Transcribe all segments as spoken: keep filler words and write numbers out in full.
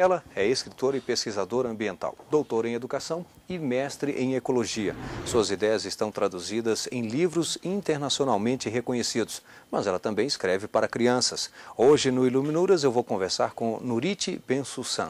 Ela é escritora e pesquisadora ambiental, doutora em educação e mestre em ecologia. Suas ideias estão traduzidas em livros internacionalmente reconhecidos, mas ela também escreve para crianças. Hoje no Iluminuras eu vou conversar com Nurit Ben-Susan.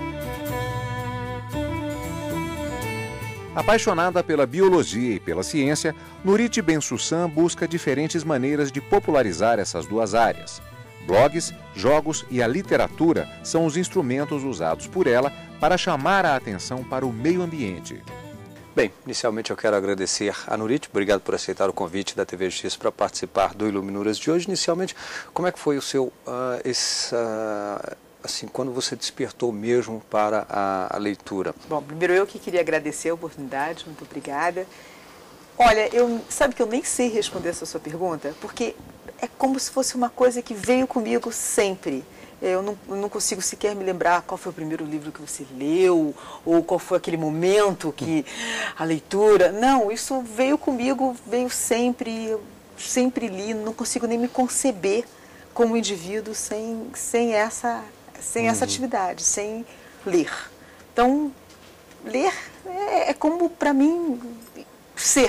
Apaixonada pela biologia e pela ciência, Nurit Ben-Susan busca diferentes maneiras de popularizar essas duas áreas. Blogs, jogos e a literatura são os instrumentos usados por ela para chamar a atenção para o meio ambiente. Bem, inicialmente eu quero agradecer a Nurit, obrigado por aceitar o convite da T V Justiça para participar do Iluminuras de hoje. Inicialmente, como é que foi o seu, uh, esse, uh, assim, quando você despertou mesmo para a, a leitura? Bom, primeiro eu que queria agradecer a oportunidade, muito obrigada. Olha, eu, sabe que eu nem sei responder essa sua pergunta, porque é como se fosse uma coisa que veio comigo sempre. Eu não, eu não consigo sequer me lembrar qual foi o primeiro livro que você leu, ou qual foi aquele momento que a leitura... Não, isso veio comigo, veio sempre, eu sempre li, não consigo nem me conceber como indivíduo sem, sem, essa, sem essa atividade, sem ler. Então, ler é, é como, para mim, ser.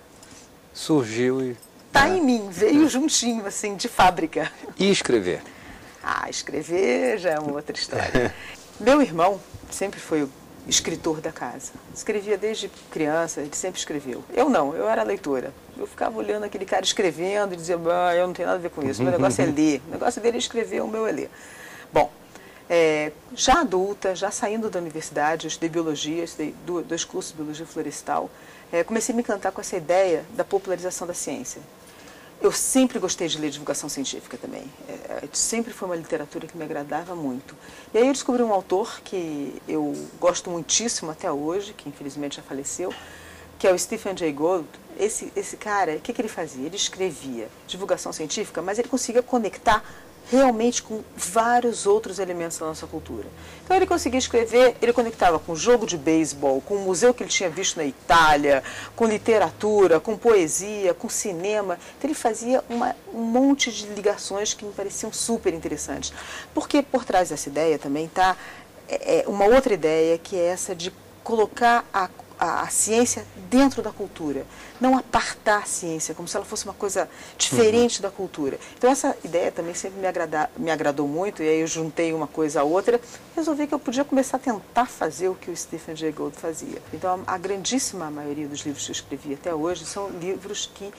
Surgiu e... Está em mim, veio juntinho, assim, de fábrica. E escrever? Ah, escrever já é uma outra história. Meu irmão sempre foi o escritor da casa. Escrevia desde criança, ele sempre escreveu. Eu não, eu era leitora. Eu ficava olhando aquele cara escrevendo e dizia, ah, eu não tenho nada a ver com isso, meu negócio é ler. O negócio dele é escrever, o meu é ler. Bom, é, já adulta, já saindo da universidade, eu estudei biologia, estudei dois cursos de biologia florestal, é, comecei a me encantar com essa ideia da popularização da ciência. Eu sempre gostei de ler divulgação científica também. É, sempre foi uma literatura que me agradava muito. E aí eu descobri um autor que eu gosto muitíssimo até hoje, que infelizmente já faleceu, que é o Stephen Jay Gould. Esse, esse cara, o que, que ele fazia? Ele escrevia divulgação científica, mas ele conseguia conectar realmente com vários outros elementos da nossa cultura. Então ele conseguia escrever, ele conectava com jogo de beisebol, com o museu que ele tinha visto na Itália, com literatura, com poesia, com cinema. Então ele fazia uma, um monte de ligações que me pareciam super interessantes. Porque por trás dessa ideia também está é, uma outra ideia, que é essa de colocar a A, a ciência dentro da cultura, não apartar a ciência, como se ela fosse uma coisa diferente uhum. da cultura. Então essa ideia também sempre me, agrada, me agradou muito, e aí eu juntei uma coisa a outra, e resolvi que eu podia começar a tentar fazer o que o Stephen Jay Gould fazia. Então a, a grandíssima maioria dos livros que eu escrevi até hoje são livros que,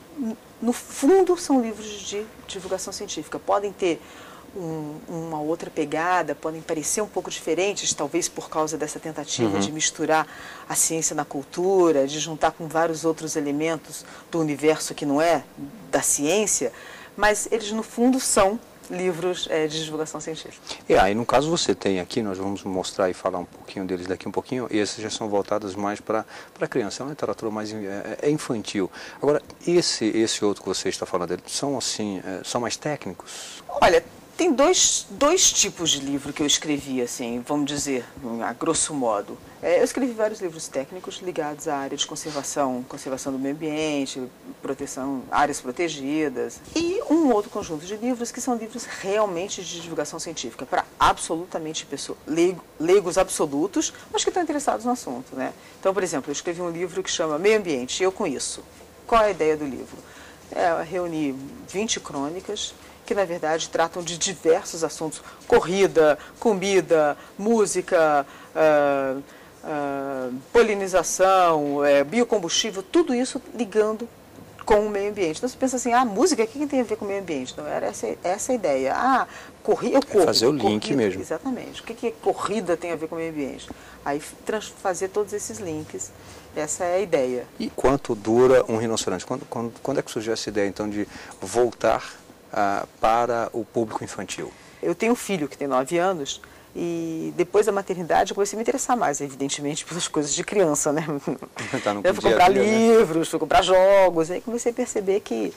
no fundo, são livros de divulgação científica. Podem ter Um, uma outra pegada, podem parecer um pouco diferentes, talvez por causa dessa tentativa uhum. de misturar a ciência na cultura, de juntar com vários outros elementos do universo que não é da ciência, mas eles no fundo são livros é, de divulgação científica. E aí, no caso você tem aqui, nós vamos mostrar e falar um pouquinho deles daqui um pouquinho, e esses já são voltados mais para a criança, é uma literatura mais é, é infantil. Agora, esse, esse outro que você está falando dele, são assim, é, são mais técnicos? Olha, tem dois, dois tipos de livro que eu escrevi, assim, vamos dizer, a grosso modo. É, eu escrevi vários livros técnicos ligados à área de conservação, conservação do meio ambiente, proteção, áreas protegidas. E um outro conjunto de livros que são livros realmente de divulgação científica, para absolutamente pessoas, leigos absolutos, mas que estão interessados no assunto, né? Então, por exemplo, eu escrevi um livro que chama Meio Ambiente, Eu Com Isso. Qual é a ideia do livro? É reunir vinte crônicas, que na verdade tratam de diversos assuntos, corrida, comida, música, uh, uh, polinização, uh, biocombustível, tudo isso ligando com o meio ambiente. Então você pensa assim, ah, música, o que tem a ver com o meio ambiente? Então era essa, essa a ideia. Ah, corrida, eu corro. É fazer o link corrida, mesmo. Exatamente. O que, que corrida tem a ver com o meio ambiente? Aí trans, fazer todos esses links. Essa é a ideia. E quanto dura um rinoceronte? Quando, quando, quando é que surgiu essa ideia, então, de voltar Uh, para o público infantil? Eu tenho um filho que tem nove anos e depois da maternidade eu comecei a me interessar mais, evidentemente, pelas coisas de criança, né? Tá, não eu fui comprar dia, livros, né? fui comprar jogos, aí comecei a perceber que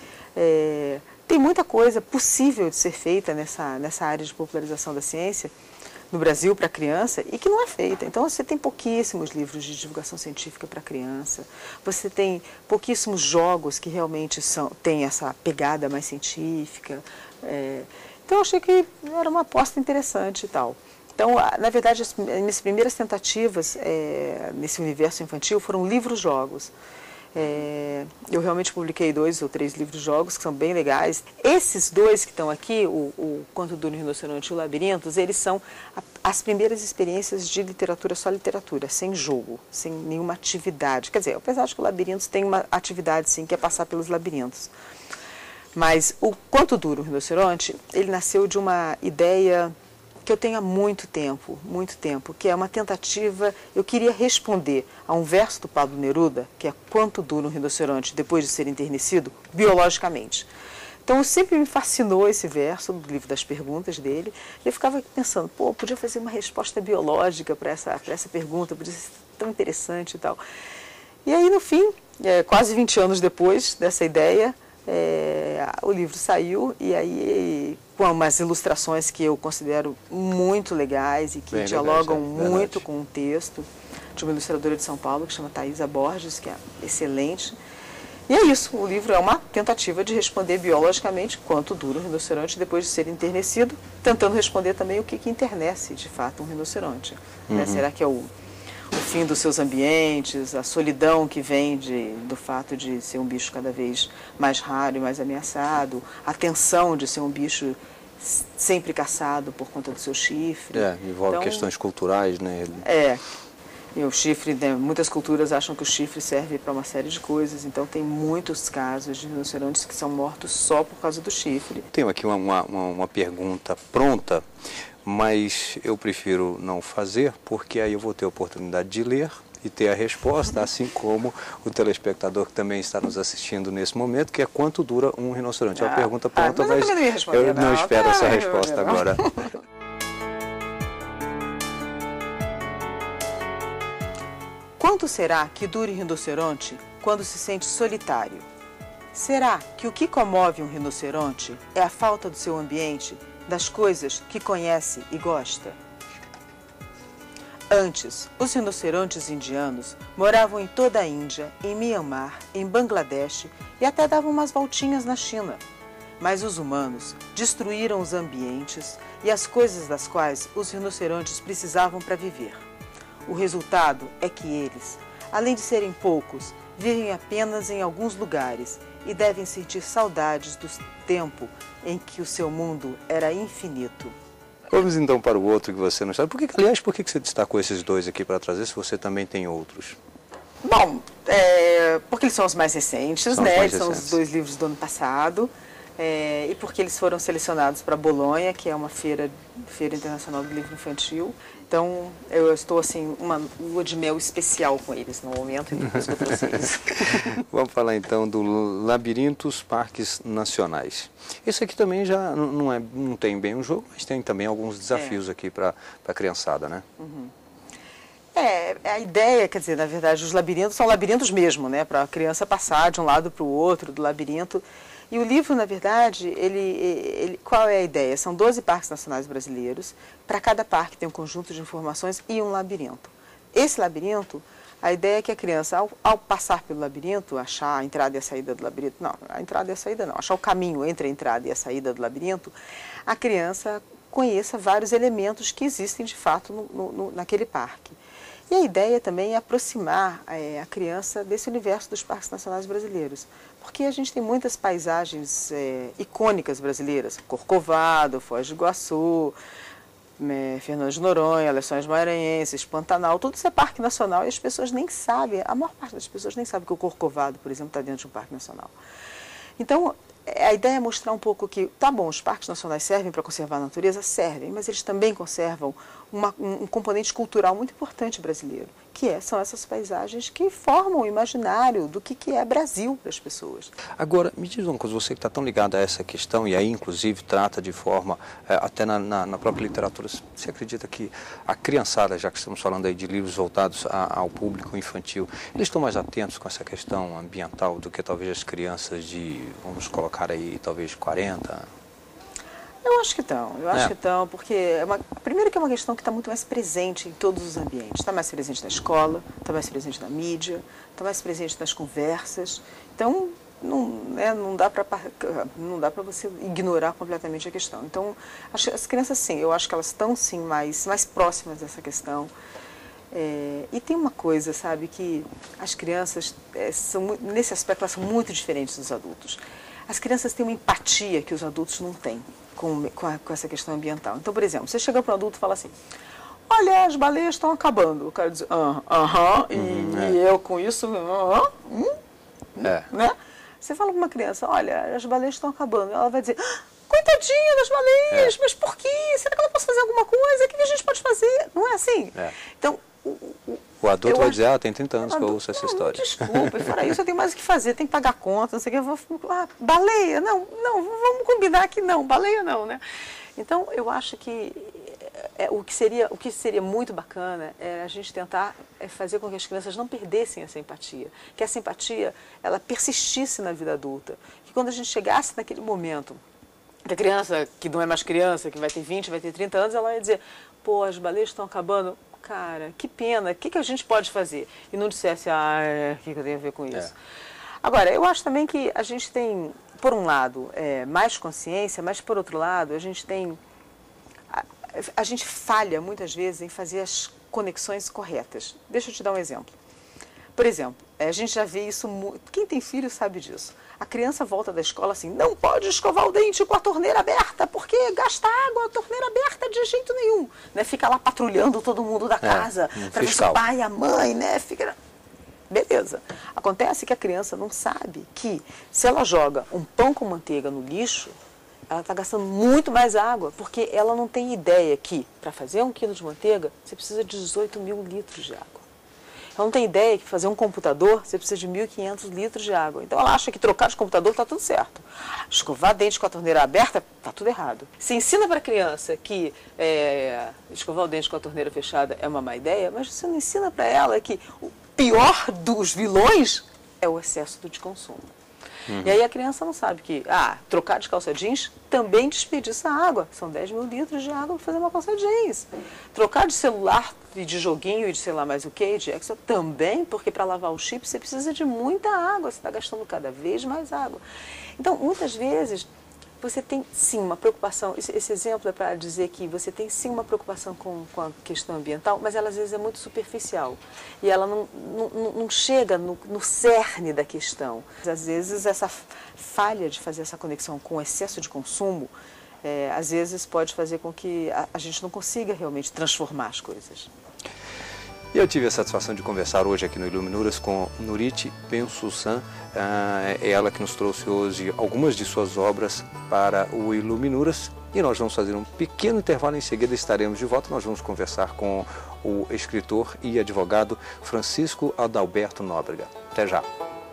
é, tem muita coisa possível de ser feita nessa, nessa área de popularização da ciência no Brasil para criança e que não é feita. Então você tem pouquíssimos livros de divulgação científica para criança, você tem pouquíssimos jogos que realmente são, têm essa pegada mais científica. É, então eu achei que era uma aposta interessante e tal. Então, na verdade, as minhas primeiras tentativas é, nesse universo infantil foram livros-jogos. É, eu realmente publiquei dois ou três livros-jogos que são bem legais. Esses dois que estão aqui, o, o Quanto Dura um Rinoceronte e o Labirintos, eles são a, as primeiras experiências de literatura, só literatura, sem jogo, sem nenhuma atividade. Quer dizer, apesar de que o Labirintos tem uma atividade, sim, que é passar pelos labirintos. Mas o Quanto Dura um Rinoceronte, ele nasceu de uma ideia que eu tenho há muito tempo, muito tempo, que é uma tentativa, eu queria responder a um verso do Pablo Neruda, que é quanto dura um rinoceronte depois de ser enternecido, biologicamente. Então, sempre me fascinou esse verso, no livro das perguntas dele, e eu ficava pensando, pô, eu podia fazer uma resposta biológica para essa, para essa pergunta, podia ser tão interessante e tal. E aí, no fim, é, quase vinte anos depois dessa ideia, é, o livro saiu e aí com umas ilustrações que eu considero muito legais e que Bem dialogam verdade, é, muito verdade. com o texto de uma ilustradora de São Paulo que chama Thaisa Borges, que é excelente. E é isso, o livro é uma tentativa de responder biologicamente quanto dura um rinoceronte depois de ser enternecido, tentando responder também o que, que enternece de fato um rinoceronte. Uhum. Né? Será que é o o fim dos seus ambientes, a solidão que vem de, do fato de ser um bicho cada vez mais raro e mais ameaçado, a tensão de ser um bicho sempre caçado por conta do seu chifre. É, envolve então, questões culturais, né? É, e o chifre, né, muitas culturas acham que o chifre serve para uma série de coisas, então tem muitos casos de rinocerontes que são mortos só por causa do chifre. Tenho aqui uma, uma, uma pergunta pronta, mas eu prefiro não fazer, porque aí eu vou ter a oportunidade de ler e ter a resposta, assim como o telespectador que também está nos assistindo nesse momento, que é quanto dura um rinoceronte. É uma ah, pergunta pronta, ah, mas, mas eu, eu não, não espero ah, essa resposta não. agora. Quanto será que dure um rinoceronte quando se sente solitário? Será que o que comove um rinoceronte é a falta do seu ambiente, das coisas que conhece e gosta? Antes, os rinocerontes indianos moravam em toda a Índia, em Mianmar, em Bangladesh e até davam umas voltinhas na China. Mas os humanos destruíram os ambientes e as coisas das quais os rinocerontes precisavam para viver. O resultado é que eles, além de serem poucos, vivem apenas em alguns lugares e devem sentir saudades do tempo em que o seu mundo era infinito. Vamos então para o outro que você não sabe. Por que, aliás, por que você destacou esses dois aqui para trazer, se você também tem outros? Bom, é, porque eles são os mais recentes, são né? Mais eles recentes. são os dois livros do ano passado. É, e porque eles foram selecionados para Bolonha, que é uma feira, feira internacional do livro infantil. Então, eu estou, assim, uma lua de mel especial com eles no momento, e depois eu trouxe eles. Vamos falar, então, do Labirintos Parques Nacionais. Esse aqui também já não, é, não tem bem um jogo, mas tem também alguns desafios é. aqui para a criançada, né? Uhum. É, a ideia, quer dizer, na verdade, os labirintos são labirintos mesmo, né? Para a criança passar de um lado para o outro do labirinto. E o livro, na verdade, ele, ele, qual é a ideia? São doze parques nacionais brasileiros. Para cada parque tem um conjunto de informações e um labirinto. Esse labirinto, a ideia é que a criança, ao, ao passar pelo labirinto, achar a entrada e a saída do labirinto, não, a entrada e a saída não, achar o caminho entre a entrada e a saída do labirinto, a criança conheça vários elementos que existem, de fato, no, no, naquele parque. E a ideia também é aproximar é, a criança desse universo dos parques nacionais brasileiros, porque a gente tem muitas paisagens é, icônicas brasileiras, Corcovado, Foz do Iguaçu, é, Fernando de Noronha, Lençóis Maranhenses, Pantanal, tudo isso é parque nacional e as pessoas nem sabem, a maior parte das pessoas nem sabe que o Corcovado, por exemplo, está dentro de um parque nacional. Então, a ideia é mostrar um pouco que, tá bom, os parques nacionais servem para conservar a natureza? Servem, mas eles também conservam uma, um componente cultural muito importante brasileiro, que é, são essas paisagens que formam o imaginário do que, que é Brasil para as pessoas. Agora, me diz uma coisa, você que está tão ligado a essa questão, e aí, inclusive, trata de forma, é, até na, na, na própria literatura, você acredita que a criançada, já que estamos falando aí de livros voltados a, ao público infantil, eles estão mais atentos com essa questão ambiental do que talvez as crianças de, vamos colocar aí, talvez quarenta? Eu acho que estão, eu acho é. que estão, porque, é uma, primeiro que é uma questão que está muito mais presente em todos os ambientes. Está mais presente na escola, está mais presente na mídia, está mais presente nas conversas. Então, não, né, não dá para não dá para você ignorar completamente a questão. Então, as, as crianças, sim, eu acho que elas estão, sim, mais, mais próximas dessa questão. É, e tem uma coisa, sabe, que as crianças, é, são, nesse aspecto, elas são muito diferentes dos adultos. As crianças têm uma empatia que os adultos não têm com, com, a, com essa questão ambiental. Então, por exemplo, você chega para um adulto e fala assim, olha, as baleias estão acabando. O cara diz, aham, aham, e, uhum, é. e eu com isso, aham, hum, é. né? Você fala para uma criança, olha, as baleias estão acabando. Ela vai dizer, ah, coitadinha das baleias, é. mas por quê? Será que ela pode fazer alguma coisa? O que a gente pode fazer? Não é assim? É. Então, o, o, o adulto vai acho, dizer, ah, tem trinta anos que eu ouço essa história. Desculpa, e fora isso eu tenho mais o que fazer, tem que pagar conta, não sei o que. Eu vou, ah, baleia? Não, não, vamos combinar que não, baleia não, né? Então, eu acho que é, o, que seria, o que seria muito bacana é a gente tentar é fazer com que as crianças não perdessem essa empatia, que essa empatia, ela persistisse na vida adulta, que quando a gente chegasse naquele momento, que a criança, que não é mais criança, que vai ter vinte, vai ter trinta anos, ela vai dizer, pô, as baleias estão acabando, cara, que pena, o que, que a gente pode fazer? E não dissesse, ah, o que, que eu tenho a ver com isso? É. Agora, eu acho também que a gente tem, por um lado, é, mais consciência, mas por outro lado, a gente tem, a, a gente falha muitas vezes em fazer as conexões corretas. Deixa eu te dar um exemplo. Por exemplo, a gente já vê isso, quem tem filho sabe disso. A criança volta da escola assim, não pode escovar o dente com a torneira aberta, porque gasta água, a torneira aberta de jeito nenhum. Né? Fica lá patrulhando todo mundo da casa, é, um para ver se o pai e a mãe, né? Fica... Beleza. Acontece que a criança não sabe que se ela joga um pão com manteiga no lixo, ela está gastando muito mais água, porque ela não tem ideia que para fazer um quilo de manteiga, você precisa de dezoito mil litros de água. Ela não tem ideia que fazer um computador, você precisa de mil e quinhentos litros de água. Então ela acha que trocar de computador está tudo certo. Escovar dente com a torneira aberta, está tudo errado. Se ensina para a criança que é, escovar o dente com a torneira fechada é uma má ideia, mas você não ensina para ela que o pior dos vilões é o excesso de consumo. Uhum. E aí a criança não sabe que, ah, trocar de calça jeans também desperdiça água. São dez mil litros de água para fazer uma calça jeans. Trocar de celular e de joguinho e de sei lá mais o que, de Excel, também, porque para lavar o chip você precisa de muita água, você está gastando cada vez mais água. Então, muitas vezes, você tem sim uma preocupação, esse, esse exemplo é para dizer que você tem sim uma preocupação com, com a questão ambiental, mas ela às vezes é muito superficial e ela não, não, não chega no, no cerne da questão. Às vezes essa falha de fazer essa conexão com o excesso de consumo, é, às vezes pode fazer com que a, a gente não consiga realmente transformar as coisas. Eu tive a satisfação de conversar hoje aqui no Iluminuras com Nurit Ben-Susan, é ela que nos trouxe hoje algumas de suas obras para o Iluminuras. E nós vamos fazer um pequeno intervalo, em seguida estaremos de volta. Nós vamos conversar com o escritor e advogado Francisco Adalberto Nóbrega. Até já!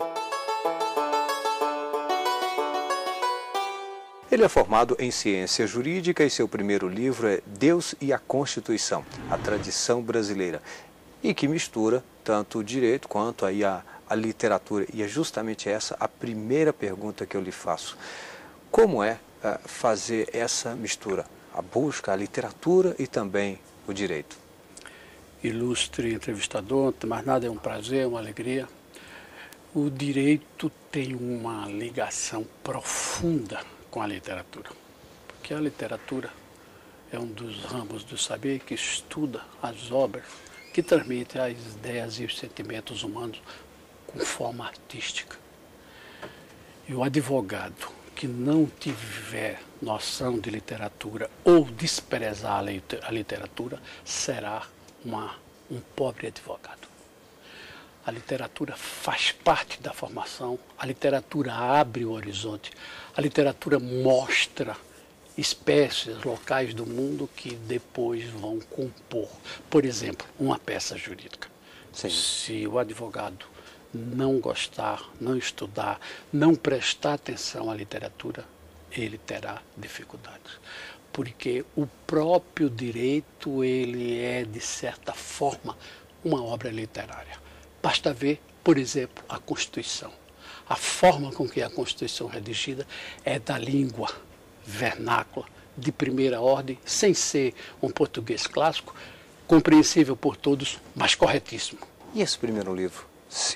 Ele é formado em ciência jurídica e seu primeiro livro é Deus e a Constituição, a tradição brasileira, e que mistura tanto o direito quanto aí a, a literatura. E é justamente essa a primeira pergunta que eu lhe faço. Como é uh, fazer essa mistura, a busca, a literatura e também o direito? Ilustre entrevistador, mais nada, é um prazer, uma alegria. O direito tem uma ligação profunda com a literatura, porque a literatura é um dos ramos do saber que estuda as obras que transmite as ideias e os sentimentos humanos com forma artística. E o advogado que não tiver noção de literatura ou desprezar a literatura será uma, um pobre advogado. A literatura faz parte da formação, a literatura abre o horizonte, a literatura mostra espécies, locais do mundo que depois vão compor, por exemplo, uma peça jurídica. Sim. Se o advogado não gostar, não estudar, não prestar atenção à literatura, ele terá dificuldades. Porque o próprio direito, ele é, de certa forma, uma obra literária. Basta ver, por exemplo, a Constituição. A forma com que a Constituição é redigida é da língua vernácula, de primeira ordem, sem ser um português clássico, compreensível por todos, mas corretíssimo. E esse primeiro livro seu, que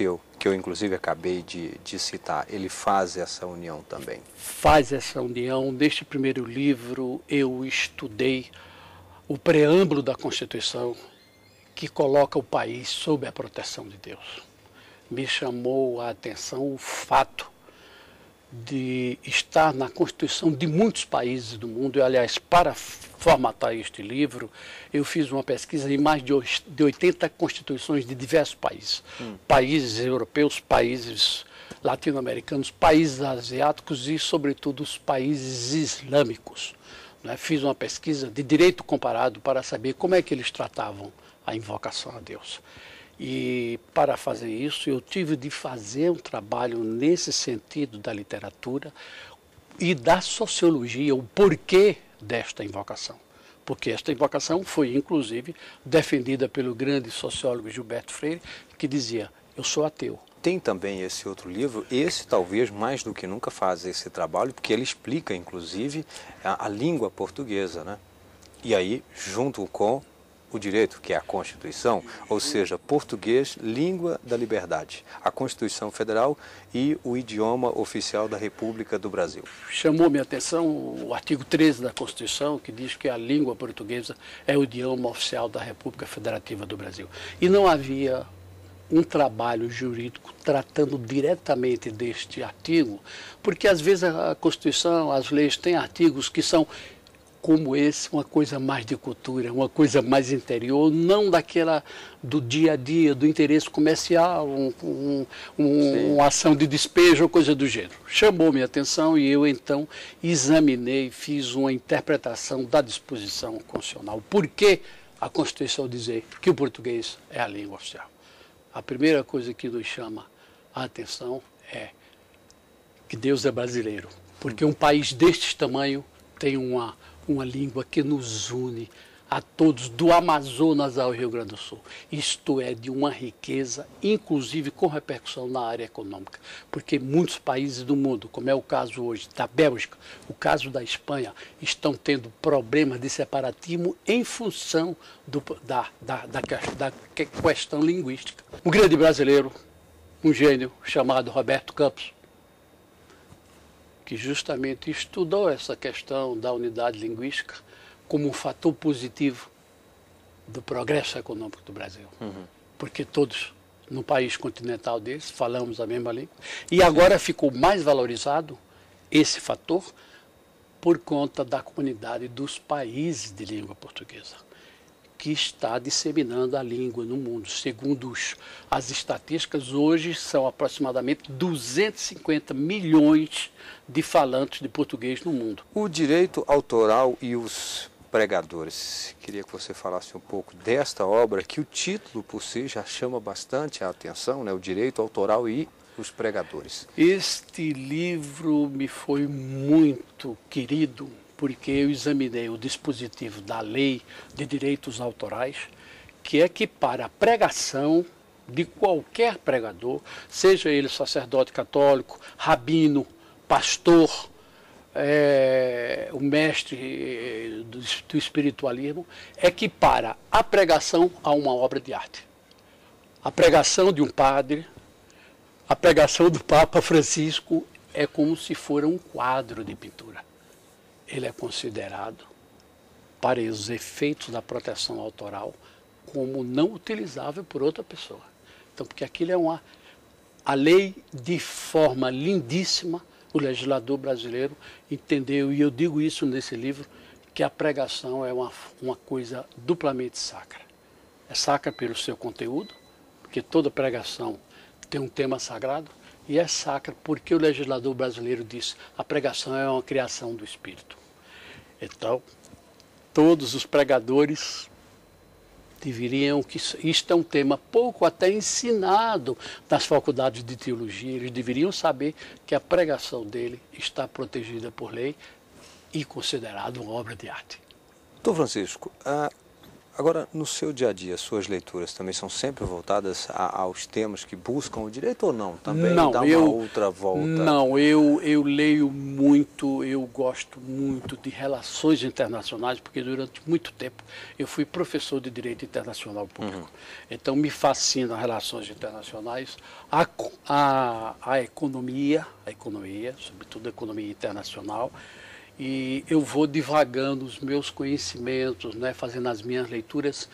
que eu inclusive acabei de, de citar, ele faz essa união também? Faz essa união. Neste primeiro livro eu estudei o preâmbulo da Constituição, que coloca o país sob a proteção de Deus. Me chamou a atenção o fato de estar na Constituição de muitos países do mundo. E, aliás, para formatar este livro, eu fiz uma pesquisa em mais de oitenta constituições de diversos países. Hum. Países europeus, países latino-americanos, países asiáticos e, sobretudo, os países islâmicos. Né? Fiz uma pesquisa de direito comparado para saber como é que eles tratavam a invocação a Deus. E para fazer isso eu tive de fazer um trabalho nesse sentido da literatura e da sociologia, o porquê desta invocação. Porque esta invocação foi inclusive defendida pelo grande sociólogo Gilberto Freire, que dizia: eu sou ateu. Tem também esse outro livro, esse talvez mais do que nunca faz esse trabalho, porque ele explica inclusive a, a língua portuguesa, né? E aí junto com o direito, que é a Constituição, ou seja, português, língua da liberdade, a Constituição Federal e o idioma oficial da República do Brasil. Chamou minha atenção o artigo treze da Constituição, que diz que a língua portuguesa é o idioma oficial da República Federativa do Brasil. E não havia um trabalho jurídico tratando diretamente deste artigo, porque às vezes a Constituição, as leis têm artigos que são como esse, uma coisa mais de cultura, uma coisa mais interior, não daquela do dia a dia, do interesse comercial, um, um, um, uma ação de despejo ou coisa do gênero. Chamou minha atenção e eu então examinei, fiz uma interpretação da disposição constitucional. Por que a Constituição dizer que o português é a língua oficial? A primeira coisa que nos chama a atenção é que Deus é brasileiro, porque um país deste tamanho tem uma uma língua que nos une a todos, do Amazonas ao Rio Grande do Sul. Isto é de uma riqueza, inclusive com repercussão na área econômica, porque muitos países do mundo, como é o caso hoje da Bélgica, o caso da Espanha, estão tendo problemas de separatismo em função do, da, da, da, da questão linguística. Um grande brasileiro, um gênio chamado Roberto Campos, que justamente estudou essa questão da unidade linguística como um fator positivo do progresso econômico do Brasil. Uhum. Porque todos, no país continental deles, falamos a mesma língua. E agora ficou mais valorizado esse fator por conta da comunidade dos países de língua portuguesa, que está disseminando a língua no mundo. Segundo os, as estatísticas, hoje são aproximadamente duzentos e cinquenta milhões de falantes de português no mundo. O direito autoral e os pregadores. Queria que você falasse um pouco desta obra, que o título por si já chama bastante a atenção, né? O direito autoral e os pregadores. Este livro me foi muito querido, porque eu examinei o dispositivo da Lei de Direitos Autorais, que equipara a pregação de qualquer pregador, seja ele sacerdote católico, rabino, pastor, é, o mestre do, do espiritualismo, equipara a pregação a uma obra de arte. A pregação de um padre, a pregação do Papa Francisco é como se for um quadro de pintura. Ele é considerado, para os efeitos da proteção autoral, como não utilizável por outra pessoa. Então, porque aquilo é uma... A lei, de forma lindíssima, o legislador brasileiro entendeu, e eu digo isso nesse livro, que a pregação é uma, uma coisa duplamente sacra. É sacra pelo seu conteúdo, porque toda pregação tem um tema sagrado, e é sacra porque o legislador brasileiro disse: a pregação é uma criação do Espírito. Então, todos os pregadores deveriam, que isto é um tema pouco até ensinado nas faculdades de teologia, eles deveriam saber que a pregação dele está protegida por lei e considerada uma obra de arte. Doutor Francisco, a, Agora, no seu dia a dia, suas leituras também são sempre voltadas a, aos temas que buscam o direito ou não? Também não, dá uma eu, outra volta? Não, eu, eu leio muito, eu gosto muito de relações internacionais, porque durante muito tempo eu fui professor de Direito Internacional Público. Uhum. Então me fascina relações internacionais, a, a, a economia, a economia, sobretudo a economia internacional, e eu vou divagando os meus conhecimentos, né, fazendo as minhas leituras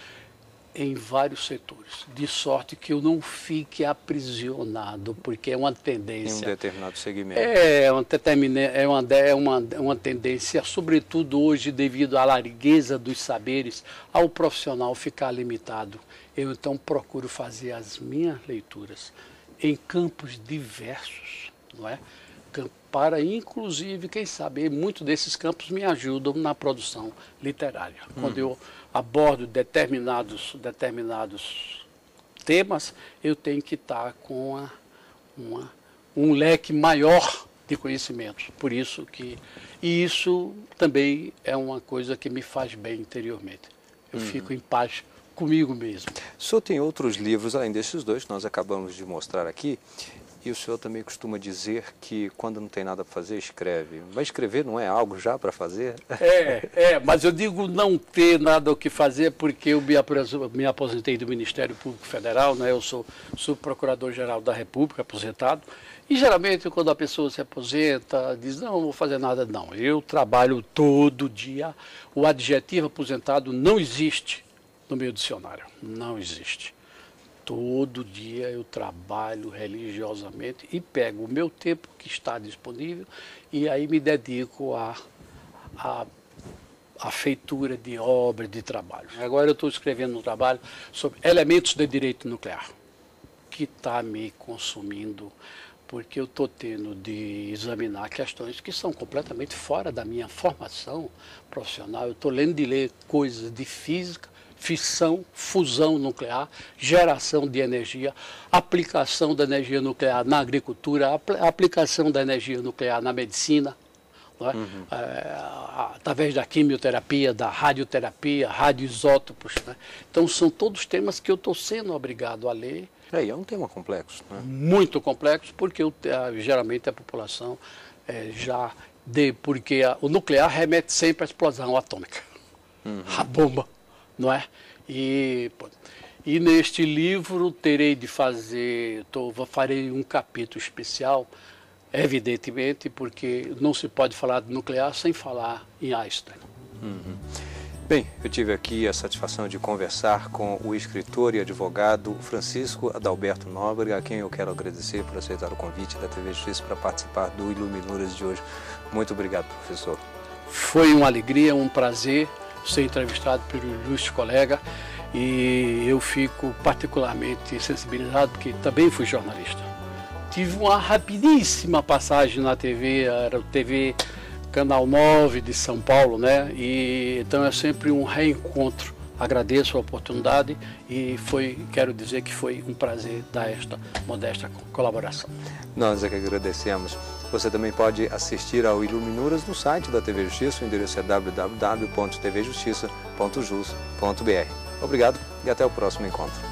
em vários setores, de sorte que eu não fique aprisionado, porque é uma tendência... Em um determinado segmento. É uma, é uma, é uma, uma tendência, sobretudo hoje, devido à largueza dos saberes, ao profissional ficar limitado. Eu, então, procuro fazer as minhas leituras em campos diversos, não é? Para, inclusive, quem sabe, muitos desses campos me ajudam na produção literária. Hum. Quando eu abordo determinados, determinados temas, eu tenho que estar com uma, uma, um leque maior de conhecimentos. Por isso que, e isso também é uma coisa que me faz bem interiormente. Eu hum. fico em paz comigo mesmo. O senhor tem outros livros, além desses dois que nós acabamos de mostrar aqui, e o senhor também costuma dizer que quando não tem nada para fazer, escreve. Mas escrever não é algo já para fazer? É, é, mas eu digo não ter nada o que fazer porque eu me aposentei do Ministério Público Federal, né? Eu sou subprocurador-geral da República, aposentado, e geralmente quando a pessoa se aposenta, diz, não, não vou fazer nada, não. Eu trabalho todo dia. O adjetivo aposentado não existe no meu dicionário, não existe. Todo dia eu trabalho religiosamente e pego o meu tempo que está disponível e aí me dedico à a, a, a feitura de obra, de trabalho. Agora eu estou escrevendo um trabalho sobre elementos de direito nuclear, que está me consumindo, porque eu estou tendo de examinar questões que são completamente fora da minha formação profissional. Eu estou lendo de ler coisas de física, fissão, fusão nuclear, geração de energia, aplicação da energia nuclear na agricultura, apl aplicação da energia nuclear na medicina, não é? Uhum. É, através da quimioterapia, da radioterapia, radioisótopos. Né? Então são todos temas que eu estou sendo obrigado a ler. É, é um tema complexo. Né? Muito complexo, porque eu, geralmente a população é, já... De, porque a, o nuclear remete sempre à explosão atômica, uhum. a bomba. Não é? E, e neste livro terei de fazer, tô, farei um capítulo especial, evidentemente, porque não se pode falar de nuclear sem falar em Einstein. Uhum. Bem, eu tive aqui a satisfação de conversar com o escritor e advogado Francisco Adalberto Nóbrega, a quem eu quero agradecer por aceitar o convite da T V Justiça para participar do Iluminuras de hoje. Muito obrigado, professor. Foi uma alegria, um prazer ser entrevistado pelo ilustre colega e eu fico particularmente sensibilizado porque também fui jornalista. Tive uma rapidíssima passagem na T V, era o T V Canal nove de São Paulo, né? E então é sempre um reencontro. Agradeço a oportunidade e foi, quero dizer que foi um prazer dar esta modesta colaboração. Nós é que agradecemos. Você também pode assistir ao Iluminuras no site da T V Justiça, o endereço é w w w ponto t v justiça ponto jus ponto b r. Obrigado e até o próximo encontro.